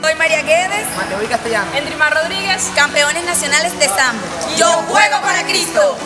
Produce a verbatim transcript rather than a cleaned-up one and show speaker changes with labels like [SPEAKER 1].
[SPEAKER 1] Soy María Guedes.
[SPEAKER 2] Mateo y Castellano.
[SPEAKER 3] Endrimar Rodríguez.
[SPEAKER 1] Campeones nacionales de sambo.
[SPEAKER 4] Yo juego para Cristo.